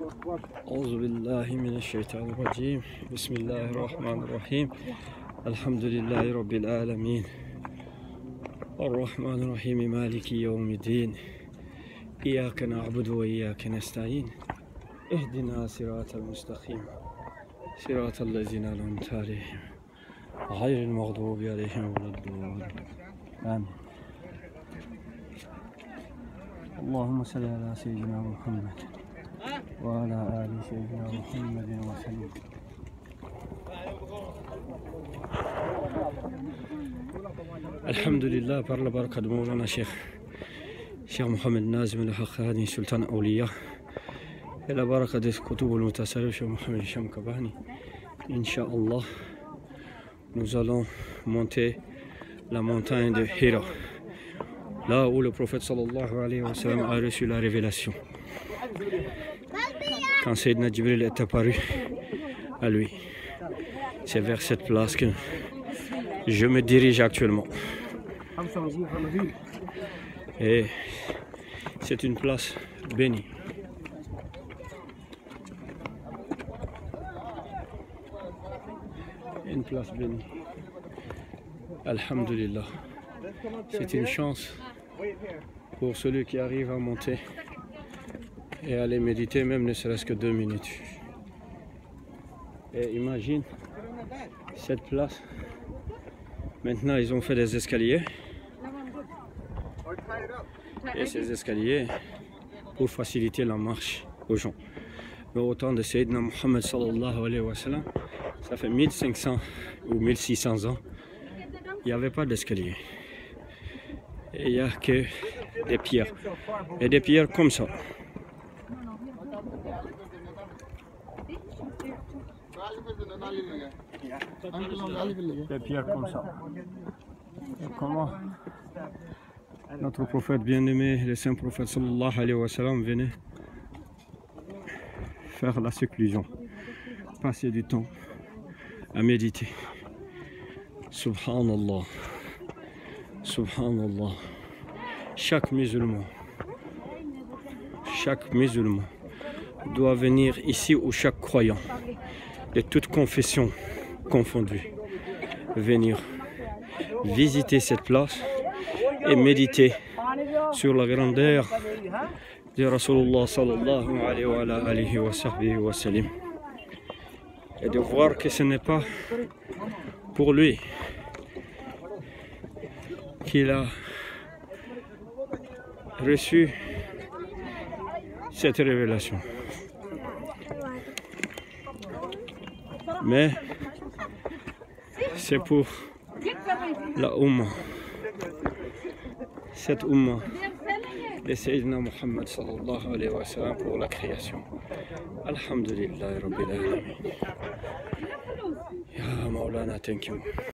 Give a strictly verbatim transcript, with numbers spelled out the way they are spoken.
أعوذ بالله من الشيطان الرجيم. بسم الله الرحمن الرحيم. الحمد لله رب العالمين الرحمن الرحيم مالك يوم الدين. إياك نعبد وإياك نستعين. اهدنا صراط المستقيم صراط الذين أنعمت عليهم غير المغضوب عليهم ولا الضالين. آمين. اللهم صل على سيدنا محمد وعلى آل سيدنا محمد وسلم. Alhamdulillah, par la baraka de Mawlana Cheikh Cheikh Mohamed Nazim al-Haqqani, Sultan Awliya, et la baraka de Kutub al-Mutasarrif Cheikh Mohamed Hicham Kabani, Inch'Allah, nous allons monter la montagne de Hira, là où le prophète sallallahu alayhi wa sallam a reçu la révélation. Quand Sayyidina Jibril est apparu à lui, c'est vers cette place que je me dirige actuellement. Et c'est une place bénie. Une place bénie. Alhamdulillah. C'est une chance pour celui qui arrive à monter et à aller méditer, même ne serait-ce que deux minutes. Et imagine cette place. Maintenant, ils ont fait des escaliers. Et ces escaliers pour faciliter la marche aux gens. Mais au temps de Sayyidina Muhammad sallallahu alayhi wa sallam, ça fait mille cinq cents ou mille six cents ans, il n'y avait pas d'escalier. Et il n'y a que des pierres. Et des pierres comme ça. Des pierres comme ça. Et comment notre prophète bien-aimé, le saint prophète sallallahu alayhi wa sallam, venait faire la séclusion, passer du temps à méditer. Subhanallah, Subhanallah. Chaque musulman, chaque musulman doit venir ici, ou chaque croyant de toute confession confondue, venir visiter cette place et méditer sur la grandeur de Rasulullah sallallahu alayhi wa sallam, et de voir que ce n'est pas pour lui qu'il a reçu cette révélation, mais c'est pour la Ummah, cette Ummah de Sayyidina Muhammad sallallahu alayhi wa sallam, pour la création. Alhamdulillah Rabbil Alamin. Ya Maulana, thank you.